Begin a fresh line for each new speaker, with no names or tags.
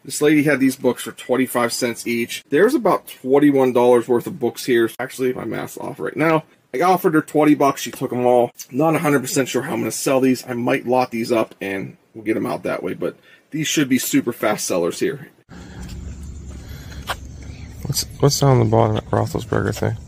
This lady had these books for 25 cents each. There's about $21 worth of books here. Actually, my math's off right now. I offered her 20 bucks. She took them all. Not 100% sure how I'm going to sell these. I might lot these up and we'll get them out that way. But these should be super fast sellers here.
What's down on the bottom of that Roethlisberger thing?